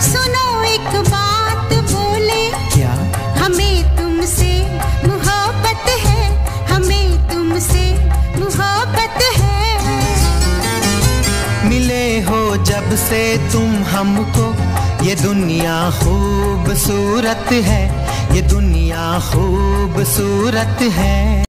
सुनो एक बात बोले, क्या? हमें तुमसे मोहब्बत है, हमें तुमसे मोहब्बत है। मिले हो जब से तुम हमको, ये दुनिया खूबसूरत है, ये दुनिया खूबसूरत है।